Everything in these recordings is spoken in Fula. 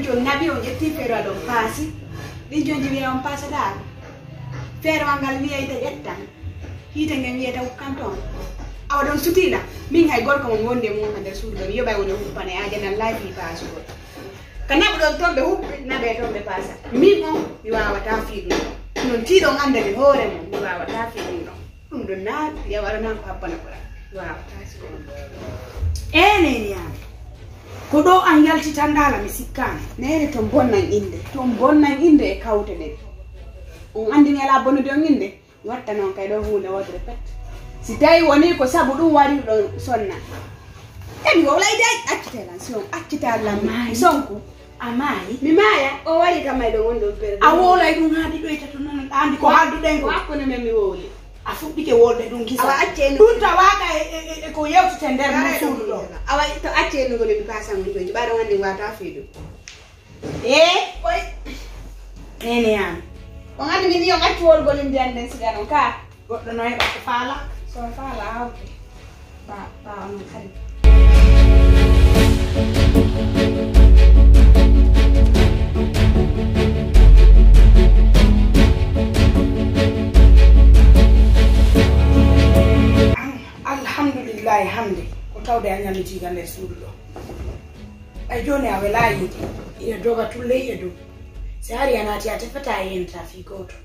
jonjon nabi o jetti fero do pasi di jonji wi on pasa da fero angal wi ay ƴettan hite ngam wi taw kanton awa don sutila min hay gorko mo wonde mo nder suudu do yo bay woni huppane ajana life pasu ko kana do tombe huppe nabe tombe pasa mi mo mi wawata fiigo non ti don andani hoore mo mi wawata fiigo dum do na ya warana ko habbana ko wawata so ene ni ko do an yaltita ndala mi sikkane nene to bonnan inde e kawte de on andi ngela bonude on inde watta non kay do hunde wotre pet si tawi woni ko sabu dum wari do sonna emi wala dai accitelan son accitalan sonko amai mi maya o wari kamay do wondo per a wolay dum haadi do ita to non andi ko haldu den ko hakkunde men mi woli a fuddike wolde dum gisa awa acceno dum tawaga e ko yewtete nder mo suudu do awa to acceno go mi pasan mo joji ba do andi wata fiidu koy nene yam on andi mi yo acci wol golin den sigano ka goddo no heba ko faala so faala hawte ba on kadi alhamdulillah hamdi ko tawde a ñalliti ga nder suudu ɗo ay joni a welayi ina doga tulle e dow si hari a naati a tefata a yenta fi goto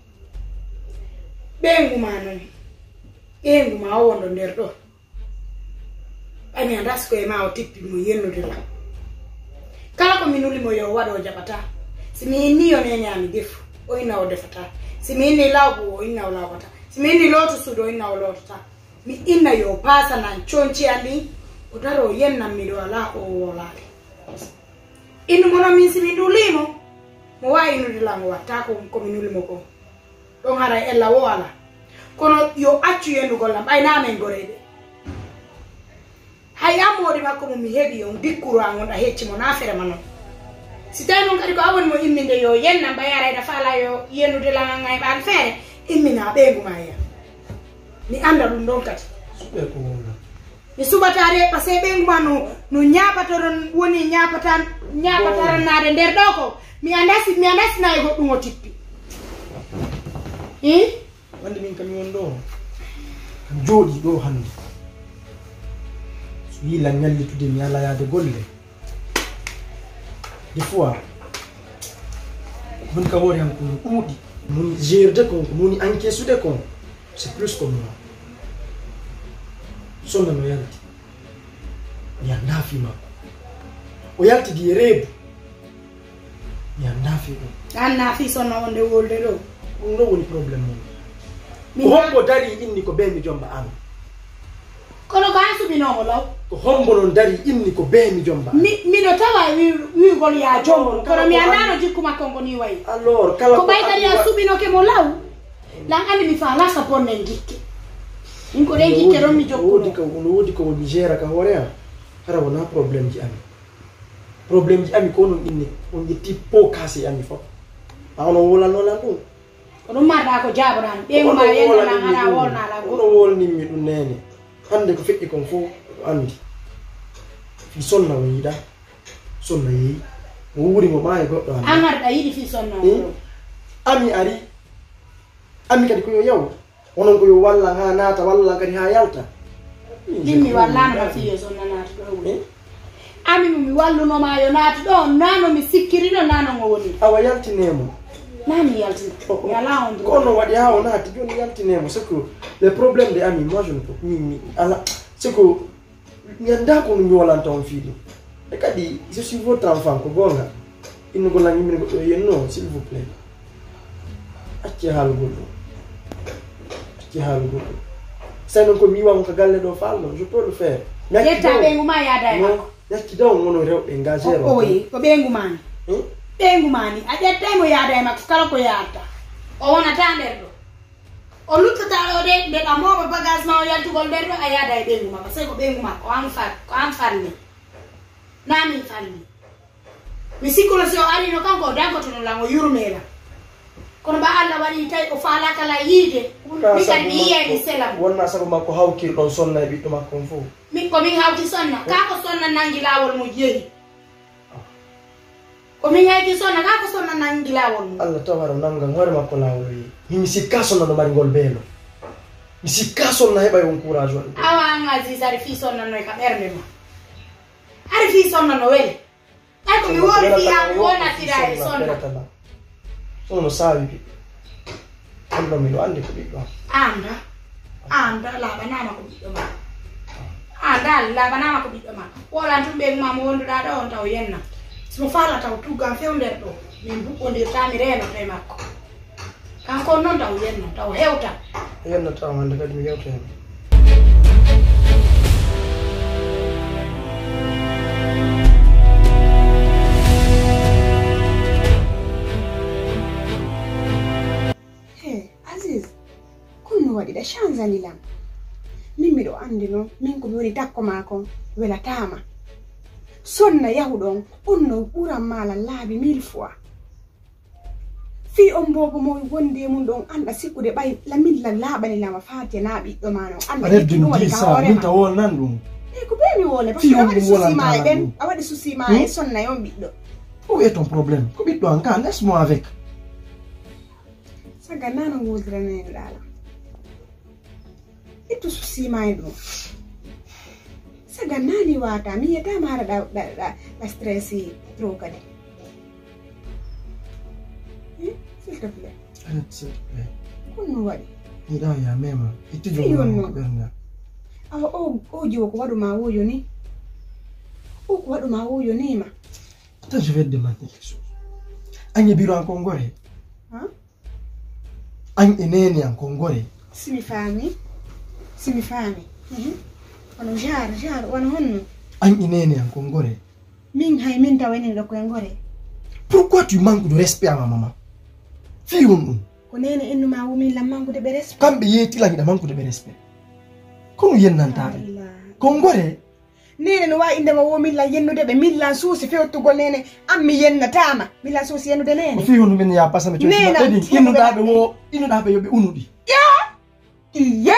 ɓengu ma noon ɓengu ma o wondo nder ɗo ɓami a dasko e ma o tippimo yennudela kala ko min ulimo yo waɗo o jaɓata si mi inni yo nene ami defu o inna o defata si mi inni lawgu o inna o lawgata si mi inni looto suudu o inna o lootata mi inna yo pasa nan conci andi o daro yennam mi do ala o wolade inu mono min simi dulimo mo wa inu dilango watta ko min ulimo ko don hara ella wo ala kono yo accu yendu gollam ay na men gorede hay amodi makko mo mi hebi on dikkuru an da hecci mo na fere manon si tay non kadi ko awon mo imminde yo yennam bayara da fala yo yendu dilanga ngay ban fere immina bengu maya ni anda dum don kati sube ko wona mi subatare parce que be ngmanu no nyaapatoron woni nyaapataran naade nder do ko mi andasi na e goddum o tippi wande min kam won do kam jodi do hande so yi la ñallitude mi ala yaade golle des fois mon ka wori han ko uudi mon gerde ko moni encaissude ko c'est plus comme moi. Sonna no yalti. Mi andafi ma. O yalti di rebu. Mi andafi ko. Annafi sonna wonde wolde do. Ndo woni problem mo. Ko hombo dari inni ko be mi jomba am. Kono ko ansu bino law. Ko hombo non dari inni ko be mi jomba. Mi do tawa wi gol ya jombo. Kono mi andano jikkuma kongo ni wayi. Alors kala ko baytari ya subino ke mo law. Lan andi mi fa la sa bonne gikke inko de gikke ron mi jokko wodi ko mi gera ka horea hara wona problem ji ami ko non inni on yetti po kasi ami fo awno wola no la dum ko dum marda ko jaboran be ma yenda la ara wolna la ko wolni mi dum nene hande ko fekki kon fo andi fi sonna wiida sonna yi mo wuri mo may goddo an arda yidi fi sonna ami ari ami kadi ko yo yaw onon ko yo walla ha naata walla kadi ha yalta dimmi wallano ma fiyo sonna naati do ami mi walluno ma yo naati do nano mi sikkirino nano ngo woni awa yaltinemo nani yalti yala on kono wadi ha on naati joni yaltinemo c'est que le problème de ami moi je ne peux mi ala c'est que nyanda ko no wala ton fiido e kadi je suis votre enfant ko gonga inu ko la ngimi ko yenno s'il vous plaît acci halgol sai non ko mi wan ko galle do fallo je peux le faire yetta bengu ma ya dai no yatti daw ngono rew be engagero ko bengu mani a yetta mo ya dai makko kala ko yaata o wona tander do o luttata o de ka mo bagage ma o yaltu gol der do a ya dai bengu ma sai ko bengu ma ko am farni nami farni mi sikolo so ari no kanko danko to no lango yurmela kono ba Allah wali tay ko faala kala yide mi kan mi yeni selam wonna sago makko hawkir don sonna e biddo makko fo mi ko min hawti sonna ka ko sonna nangi lawol mo jeeri ko min yaki sonna ka ko sonna nangila won Allah tawara nanga ngore makko lawol yi mi sikka sonna no mari ngol belo mi sikka sonna heba yon courage wal awa ngazi sari fi sonna no ka berne ma ari fi sonna no wele ay ko mi wori fi am wona tidare sonna sono sabi ando mi lo ande ko bi anda la banana ko bi ma anda la banana ko bi ma wala tumbe ma mo wonduda do on taw yenna so fala taw tuga fewnder do min bukondir tami reno tay makko kanko non taw yenna taw hewta taw hande kadi mi hewta hen Aziz kunno waɗi da chanzani lam min miɗo andi no min ko mi woni takko mako welatama sonna yahuɗon on no ɓuran mala laabi 1000 fois fi on bobo mo wonde mum ɗon anda sikkude ɓay lamilla laaɓani lama fati na ɓiɗɗo ma no anda ɗum waɗi ka hoorema ta wolnan ɗum ko ɓeni wole parce que a waɗi susima e ɓen a waɗi susima e sonna yon ɓiɗɗo où est ton problème ko ɓiɗɗo an ka laisse-moi avec saga nano wuldiraneni ɗala ittu susima e ɗum saga nani wata mi yetama hara ɗa stressi trop kadi s'il te plaît arrête s'il te plaît konno waɗi miɗa ya mema itti jogo ɓernga awa o jiwo ko waɗuma woyo ni o ko waɗuma woyo nima attends je vais te demander quelque chose an yeɓiro an kongore an e neni an kongore simi faami ono jar wona honno an e neni an kongore min hay min tawani ɗo koye ngore pourquoi tu manques de respect à ma maman fi on ɗum ko nene innuma wumin lam manqude ɓe respect kamɓe yettilagiɗa manqude ɓe respect kono yennantaɓe kongore nene no wawi indema wo milla yennude ɓe millan suusi fewtugol nene an mi yennatama millan suusi yennude nene o fi honno min ya pasame coɗi innuɗaɓe wo innuɗaɓe yoɓe unuɗi ya iye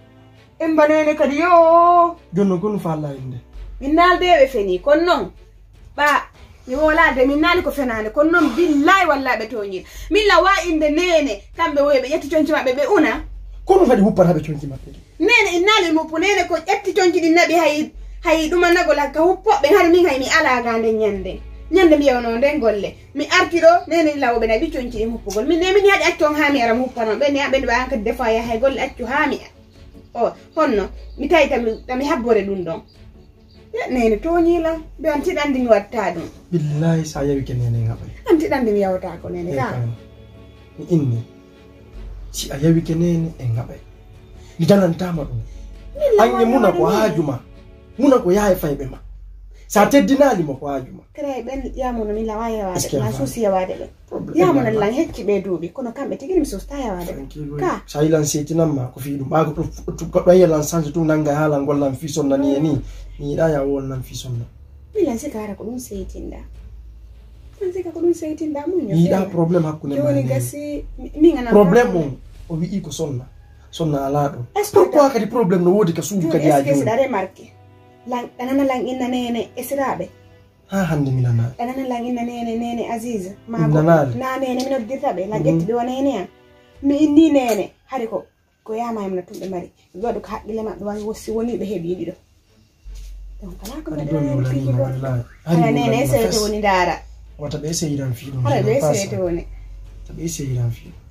emba nene kadi yo jonnon kono falla inde min naldeɓe feni kono noon ɓa mi wolade min naali ko fenade kono noon billahi wallaɓe toñir milla wa inde nene kamɓe woyɓe ƴetti coñci maɓɓe ɓe una kono kadi huppataɓe coñci maɓɓe nene innaali muppu nene ko ƴetti coñci ɗi naɓi hay ɗumanagol hakka huppoɓe hari min hay mi alaga nde ñande mbiyawno nden golle mi arti ɗo nene lawɓe nayi ɓiccoñci ɗin huppugol min ne min haɗi accu on ha mi ara mi huppano ɓenne ɓenne ɓa hankadi defa ya hay golle accu ha mi o honno mi tawi tami habbore ɗum ɗon nene toñilam ɓe an tiɗandi mi watta ɗum billahi sa yawi ke nene ngaɓay an tiɗandi mi yawta ko nene ka mi inni si a yawi ke nene e ngaɓay mi janantama ɗum anye muna ko haajuma muna ko yaha e fayɓe ma sa teddinalimo ko haajuma kray ɓen yamuno min lawa yawade ma suusi yawade ɓe yamuno lan hecci ɓe duuɓi kono kamɓe tigui mi susta yawade ɓe ka sa yilan setinanma ko fi ɗum ɓa goɗɗo yiyalan change tum nangga haalan gollan fi sonnani e ni mi yiɗa ya wonnan fi sonna milan sika hara ko ɗum seytinɗa an sika ko ɗum seytinɗa muño mi yiɗa probléme hakkude joni gasi min ana probléme o o wi'i ko sonna ala ɗo pourquoi kadi probléme no woodi ka suudu kadi ha joni siɗa remarque ɗanana lan inna nene esiraɓe ha hande mi nana ɗanana lan inna nene Aziz mago na nene mi noddirta ɓe lan ƴetti ɓe o nene an mi inni nene hari ko yamayam no tumɓe mari ɓe waɗi ko haqqille maɓɓe wawi wossi woni ɓe heeɓi ɗiɗo donc ala ko ɓeɗa nene essayete woni ndaara wata ɓe essayiran fi ɗum hala ɓe essayete woni ɓe essayiran fi ɗum